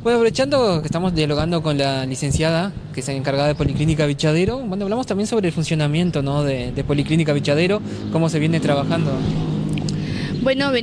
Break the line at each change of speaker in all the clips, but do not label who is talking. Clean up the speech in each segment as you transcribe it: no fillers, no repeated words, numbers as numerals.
Bueno, aprovechando que estamos dialogando con la licenciada que es encargada de Policlínica Bichadero, bueno, hablamos también sobre el funcionamiento, ¿no? de Policlínica Bichadero, cómo se viene trabajando.
Bueno,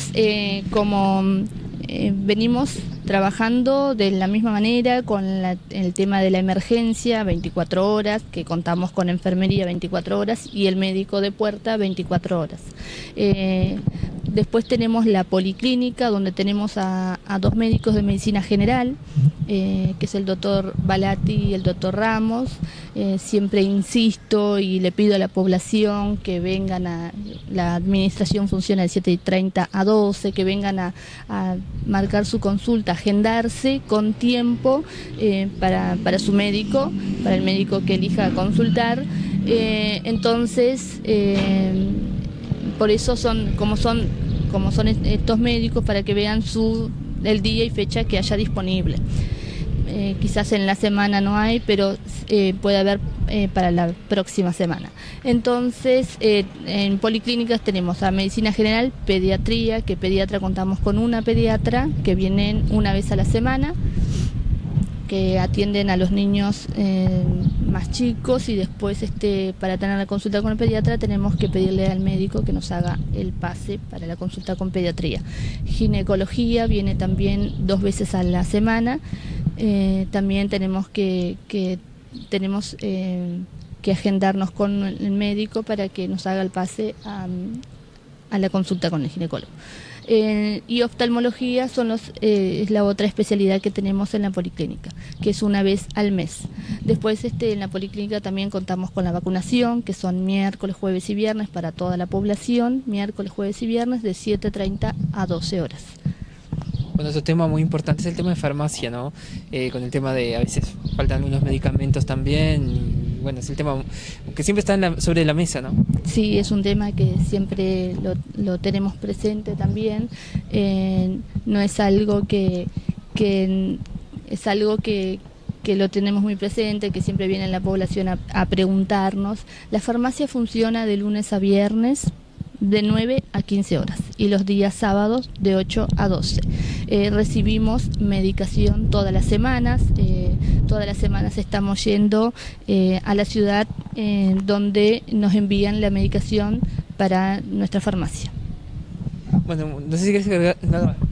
venimos trabajando de la misma manera con el tema de la emergencia 24 horas, que contamos con enfermería 24 horas y el médico de puerta 24 horas. Después tenemos la policlínica, donde tenemos a dos médicos de medicina general, que es el doctor Balati y el doctor Ramos. Siempre insisto y le pido a la población que vengan la administración funciona de 7:30 a 12, que vengan a marcar su consulta, agendarse con tiempo para su médico, para el médico que elija consultar. Entonces, por eso como son estos médicos, para que vean el día y fecha que haya disponible. Quizás en la semana no hay, pero puede haber para la próxima semana. Entonces, en policlínicas tenemos a medicina general, pediatría, que pediatra contamos con una pediatra que vienen una vez a la semana, que atienden a los niños más chicos, y después para tener la consulta con el pediatra tenemos que pedirle al médico que nos haga el pase para la consulta con pediatría. Ginecología viene también 2 veces a la semana. También tenemos que agendarnos con el médico para que nos haga el pase a la consulta con el ginecólogo. Y oftalmología es la otra especialidad que tenemos en la policlínica, que es una vez al mes. Después en la policlínica también contamos con la vacunación, que son miércoles, jueves y viernes para toda la población, miércoles, jueves y viernes de 7:30 a 12 horas.
Bueno, otro tema muy importante es el tema de farmacia, ¿no? Con el tema de a veces faltan algunos medicamentos también. Y, bueno, es el tema que siempre está sobre la mesa, ¿no?
Sí, es un tema que siempre lo tenemos presente también. No es algo es algo que lo tenemos muy presente, que siempre viene la población a preguntarnos. La farmacia funciona de lunes a viernes, de 9 a 15 horas, y los días sábados de 8 a 12. Recibimos medicación todas las semanas. Todas las semanas estamos yendo a la ciudad donde nos envían la medicación para nuestra farmacia.
Bueno, no sé si quieres agregar nada más.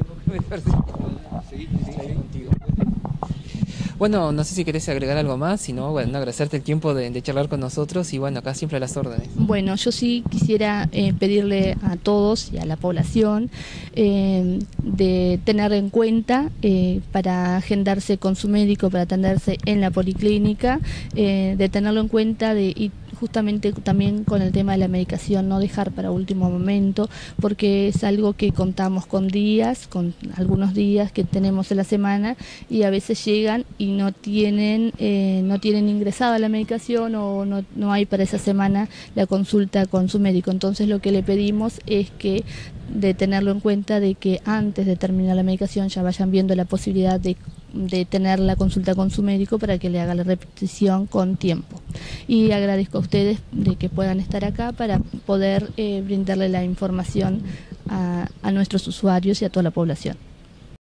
Bueno, no sé si querés agregar algo más, sino, bueno, agradecerte el tiempo de charlar con nosotros y, bueno, acá siempre a las órdenes.
Bueno, yo sí quisiera pedirle a todos y a la población de tener en cuenta para agendarse con su médico, para atenderse en la policlínica, de tenerlo en cuenta y justamente también con el tema de la medicación, no dejar para último momento, porque es algo que contamos con algunos días que tenemos en la semana, y a veces llegan y no tienen ingresada la medicación, o no hay para esa semana la consulta con su médico. Entonces lo que le pedimos es de tenerlo en cuenta, de que antes de terminar la medicación ya vayan viendo la posibilidad de tener la consulta con su médico para que le haga la repetición con tiempo. Y agradezco a ustedes de que puedan estar acá para poder brindarle la información a nuestros usuarios y a toda la población.